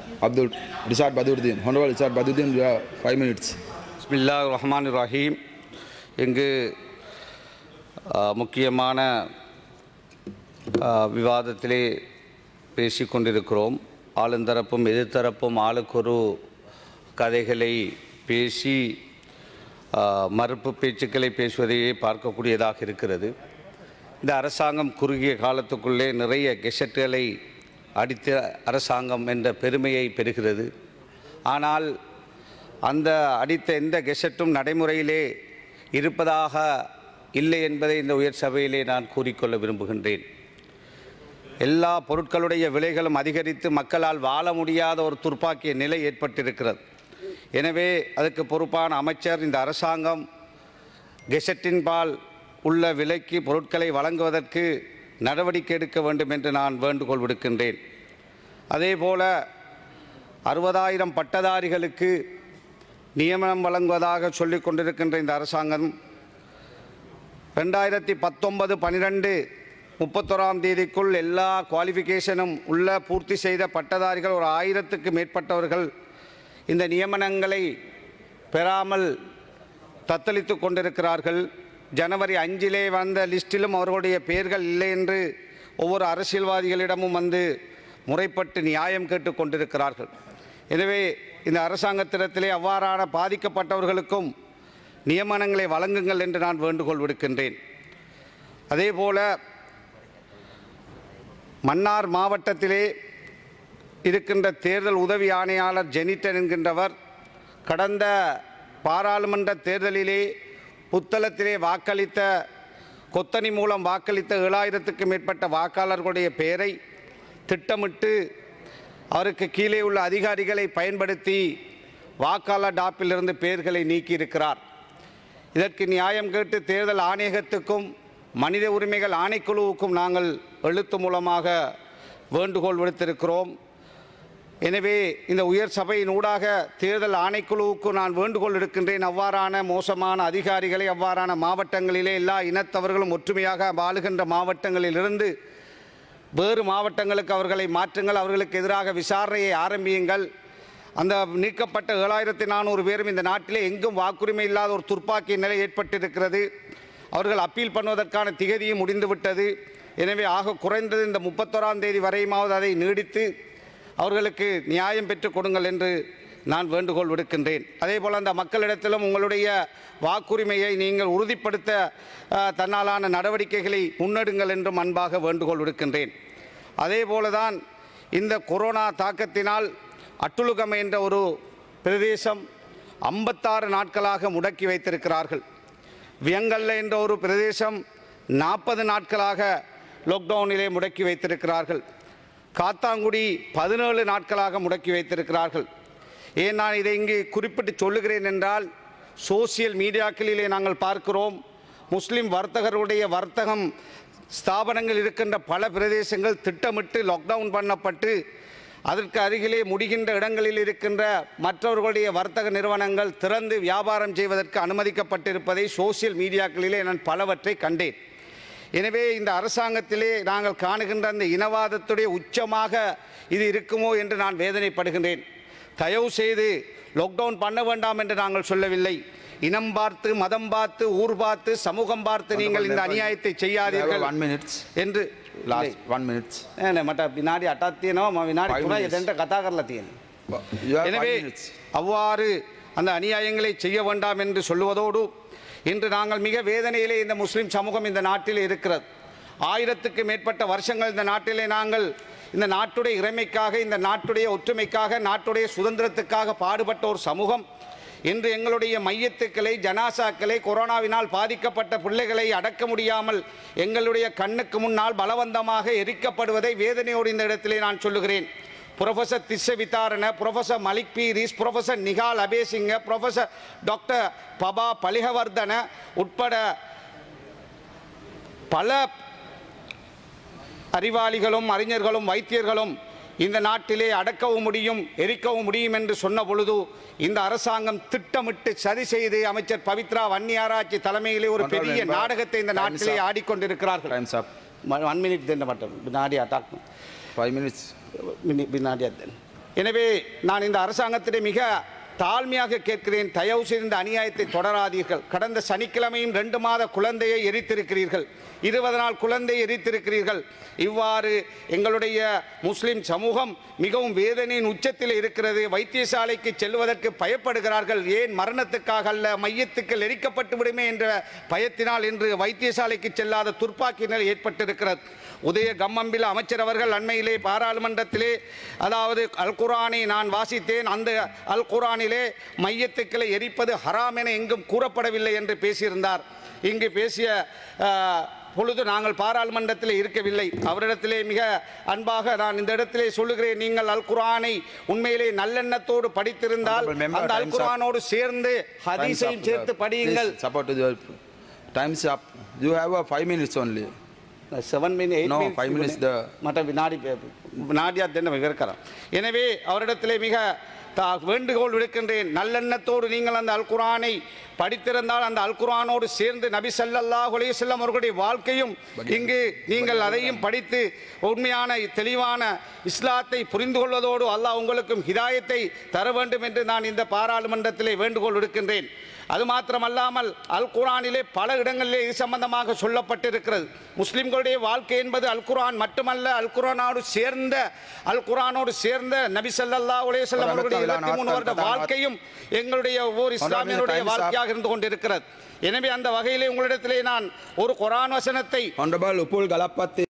Abdul Risad Baduddin. Honorable Risad Baduddin, you have 5 minutes. Bismillahirrahmanirrahim. இங்கு முக்கியமான விவாதத்திலே பேசிக்கொண்டிருக்கிறோம். ஆளுந்தரப்பும் எதிர்த்தரப்பும் ஆளுக்கொரு கதைகளை பேசி மறுப்பு பேச்சுக்களை பேசுவதையே பார்க்கக்கூடியதாக இருக்கிறது. இந்த அரசாங்கம் குறுகிய காலத்துக்குள்ளே நிறைய கெசட்டுகளை அடித்த அரசாங்கம் என்ற பெருமையை பெறுகிறது. ஆனால் அந்த அடித்த எந்த கெசட்டும் நடைமுறையிலே இருப்பதாக இல்லை என்பதை இந்த உயர் சபையிலே நான் கூறிக்கொள்ள விரும்புகின்றேன். எல்லா பொருட்களுடைய விலைகளும் அதிகரித்து மக்களால் வாழ முடியாத ஒரு துர்ப்பாக்கிய நிலை ஏற்பட்டிருக்கிறது. எனவே அதுக்கு பொறுப்பான அமைச்சர் இந்த அரசாங்கம் கெசட்டின்பால் உள்ள விலைக்கு பொருட்களை வழங்குவதற்கு நடவடிக்கை எடுக்க வேண்டும் என்று நான் வேண்டுகோள் விடுக்கின்றேன். அதேபோல 60,000 பட்டதாரிகளுக்கு நியமனம் வழங்குவதாக சொல்லிக் கொண்டிருக்கின்ற இந்த அரசாங்கம் 2019-12-31 எல்லா குவாலிஃபிகேஷனும் உள்ள பூர்த்தி செய்த பட்டதாரிகள் ஒரு 1000க்கு மேற்பட்டவர்கள் இந்த நியமனங்களை பெறாமல் தத்தளித்து கொண்டிருக்கிறார்கள். ஜனவரி 5 வந்த லிஸ்டிலும் அவர்களுடைய பெயர்கள் இல்லை என்று ஒவ்வொரு அரசியல்வாதிகளிடமும் வந்து முறைப்பட்டு நியாயம் கேட்டு கொண்டிருக்கிறார்கள். எனவே இந்த அரசாங்கத்திடத்திலே அவ்வாறான பாதிக்கப்பட்டவர்களுக்கும் நியமனங்களை வழங்குங்கள் என்று நான் வேண்டுகோள் விடுக்கின்றேன். அதேபோல மன்னார் மாவட்டத்திலே இருக்கின்ற தேர்தல் உதவி ஆணையாளர் ஜெனிட்டன் என்கின்றவர் கடந்த பாராளுமன்ற தேர்தலிலே புத்தளத்திலே வாக்களித்த கொத்தனி மூலம் வாக்களித்த 7,000க்கு மேற்பட்ட வாக்காளர்களுடைய பெயரை திட்டமிட்டு அவருக்கு கீழே உள்ள அதிகாரிகளை பயன்படுத்தி வாக்காளர் டாப்பிலிருந்து பெயர்களை நீக்கியிருக்கிறார். இதற்கு நியாயம் கேட்டு தேர்தல் ஆணையகத்துக்கும் மனித உரிமைகள் ஆணைக்குழுவுக்கும் நாங்கள் எழுத்து மூலமாக வேண்டுகோள் விடுத்திருக்கிறோம். எனவே இந்த உயர் சபையின் ஊடாக தேர்தல் ஆணைக்குழுவுக்கு நான் வேண்டுகோள் எடுக்கின்றேன். அவ்வாறான மோசமான அதிகாரிகளை அவ்வாறான மாவட்டங்களிலே எல்லா இனத்தவர்களும் ஒற்றுமையாக வாழுகின்ற மாவட்டங்களிலிருந்து வேறு மாவட்டங்களுக்கு அவர்களை மாற்றுங்கள். அவர்களுக்கு எதிராக விசாரணையை ஆரம்பியுங்கள். அந்த நீக்கப்பட்ட 7,400 பேரும் இந்த நாட்டிலே எங்கும் வாக்குரிமை இல்லாத ஒரு துர்ப்பாக்கிய நிலை ஏற்பட்டிருக்கிறது. அவர்கள் அப்பீல் பண்ணுவதற்கான திகதியும் முடிந்துவிட்டது. எனவே ஆக குறைந்தது இந்த 31ஆம் தேதி வரையுமாவது அதை நீடித்து அவர்களுக்கு நியாயம் பெற்றுக் கொடுங்கள் என்று நான் வேண்டுகோள் விடுக்கின்றேன். அதேபோல் அந்த மக்களிடத்திலும் உங்களுடைய வாக்குரிமையை நீங்கள் உறுதிப்படுத்த தன்னாலான நடவடிக்கைகளை முன்னெடுங்கள் என்றும் அன்பாக வேண்டுகோள் விடுக்கின்றேன். அதேபோல தான் இந்த கொரோனா தாக்கத்தினால் அட்டுலுகம என்ற ஒரு பிரதேசம் 56 நாட்களாக முடக்கி வைத்திருக்கிறார்கள். வியங்கல்ல என்ற ஒரு பிரதேசம் 40 நாட்களாக லாக்டவுனிலே முடக்கி வைத்திருக்கிறார்கள். காத்தாங்குடி 17 நாட்களாக முடக்கி வைத்திருக்கிறார்கள். ஏன் நான் இதை இங்கு குறிப்பிட்டு சொல்லுகிறேன் என்றால், சோசியல் மீடியாக்களிலே நாங்கள் பார்க்கிறோம் முஸ்லிம் வர்த்தகருடைய வர்த்தகம் ஸ்தாபனங்கள் இருக்கின்ற பல பிரதேசங்கள் திட்டமிட்டு லாக்டவுன் பண்ணப்பட்டு அதற்கு அருகிலே முடிகின்ற இடங்களில் இருக்கின்ற மற்றவர்களுடைய வர்த்தக நிறுவனங்கள் திறந்து வியாபாரம் செய்வதற்கு அனுமதிக்கப்பட்டிருப்பதை சோசியல் மீடியாக்களிலே நான் பலவற்றை கண்டேன். எனவே இந்த அரசாங்கத்திலே நாங்கள் காணுகின்ற அந்த இனவாதத்துடைய உச்சமாக இது இருக்குமோ என்று நான் வேதனைப்படுகின்றேன். தயவு செய்து லாக்டவுன் பண்ண வேண்டாம் என்று நாங்கள் சொல்லவில்லை. இனம் பார்த்து, மதம் பார்த்து, ஊர் பார்த்து, சமூகம் பார்த்து நீங்கள் இந்த அநியாயத்தை செய்யாதீர்கள் என்று. வினாடி அட்டாத்தியனோ வினாடி கதா கரல தீன். எனவே அவ்வாறு அந்த அநியாயங்களை செய்ய வேண்டாம் என்று சொல்லுவதோடு இன்று நாங்கள் மிக வேதனையிலே இந்த முஸ்லிம் சமூகம் இந்த நாட்டில் இருக்கிறது. 1000க்கு மேற்பட்ட வருஷங்கள் இந்த நாட்டிலே நாங்கள் இந்த நாட்டுடைய இறைமைக்காக, இந்த நாட்டுடைய ஒற்றுமைக்காக, நாட்டுடைய சுதந்திரத்துக்காக பாடுபட்ட ஒரு சமூகம் இன்று எங்களுடைய மையத்துக்களை, ஜனாசாக்களை, கொரோனாவினால் பாதிக்கப்பட்ட பிள்ளைகளை அடக்க முடியாமல் எங்களுடைய கண்ணுக்கு முன்னால் பலவந்தமாக எரிக்கப்படுவதை வேதனையோடு இந்த இடத்திலே நான் சொல்லுகிறேன். Professor Tissa Vitharana, professor Malik Peiris, professor Nihal Abeysinghe, professor doctor Baba Palihawardana உட்பட பல அறிவாளிகளும் அறிஞர்களும் வைத்தியர்களும் இந்த நாட்டிலே அடக்கவும் முடியும், எரிக்கவும் முடியும் என்று சொன்ன பொழுது இந்த அரசாங்கம் திட்டமிட்டு சதி செய்து அமைச்சர் பவித்ரா வன்னியாராய்ச்சி தலைமையிலே ஒரு பெரிய நாடகத்தை இந்த நாட்டிலே ஆடிக்கொண்டிருக்கிறார்கள். 1 minute then matter. Binadi attack. 5 minutes. Binadi then. எனவே நான் இந்த அரசாங்கத்திலே மிக தாழ்மையாக கேட்கிறேன், தயவு செய்து இந்த அநியாயத்தை தொடராதீர்கள். கடந்த சனிக்கிழமையும் 2 மாத குழந்தையை எரித்திருக்கிறீர்கள், 20 நாள் குழந்தையை எரித்திருக்கிறீர்கள். இவ்வாறு எங்களுடைய முஸ்லிம் சமூகம் மிகவும் வேதனையின் உச்சத்தில் இருக்கிறது. வைத்தியசாலைக்கு செல்வதற்கு பயப்படுகிறார்கள். ஏன்? மரணத்துக்காக அல்ல, மையத்துக்கள் எரிக்கப்பட்டு விடுமே என்ற பயத்தினால் இன்று வைத்தியசாலைக்கு செல்லாத துர்ப்பாக்கி நிலை ஏற்பட்டிருக்கிறது. உதய கம்மம்பில் அமைச்சர் அவர்கள் அண்மையிலே பாராளுமன்றத்திலே, அதாவது அல் குர்ஆனை நான் வாசித்தேன், அந்த அல் குர்ஆனிலே மையத்துக்களை எரிப்பது ஹராம் என எங்கும் கூறப்படவில்லை என்று பேசியிருந்தார். இங்கு பேசிய பொழுது நாங்கள் பாராளுமன்றத்தில் இருக்கவில்லை. அவரிடத்திலே மிக அன்பாக நான் இந்த இடத்திலே சொல்லுகிறேன், நீங்கள் அல் குர்ஆனை உண்மையிலே நல்லெண்ணத்தோடு படித்திருந்தால் அந்த அல் குர்ஆனோடு சேர்ந்து ஹதீஸையும் சேர்த்து படியுங்கள். Time's up. You have 5 minutes only. 7 minutes, 8 no, minutes. 5 minutes. மற்ற வினாடியா தென்ன விவரிக்கலாம். எனவே அவரிடத்திலே மிக வேண்டுகோள் விடுக்கின்றேன், நல்லெண்ணத்தோடு நீங்கள் அந்த அல் குர்ஆனை படித்திருந்தால் அந்த அல் குர்ஆனோடு சேர்ந்து நபி ஸல்லல்லாஹு அலைஹி வஸல்லம் அவர்களுடைய வாழ்க்கையும் இங்கு நீங்கள் அதையும் படித்து உண்மையான தெளிவான இஸ்லாத்தை புரிந்து கொள்வதோடு அல்லாஹ் உங்களுக்கும் ஹிதாயத்தை தர வேண்டும் என்று நான் இந்த பாராளுமன்றத்திலே வேண்டுகோள் விடுக்கின்றேன். அது மாத்திரமல்லாமல் அல் குர்ஆனிலே பல இடங்களிலே இது சம்பந்தமாக சொல்லப்பட்டிருக்கிறது. முஸ்லிம்களுடைய வாழ்க்கை என்பது அல் குர்ஆன் மட்டுமல்ல, அல் குர்ஆனோடு சேர்ந்த நபி ஸல்லல்லாஹு அலைஹி வஸல்லம் அவர்களுடைய 23 வருட வாழ்க்கையும் எங்களுடைய ஒவ்வொரு இஸ்லாமியருடைய வாழ்க்கையாக இருந்து கொண்டிருக்கிறது. எனவே அந்த வகையிலே உங்களிடத்திலே நான் ஒரு குர்ஆன் வசனத்தை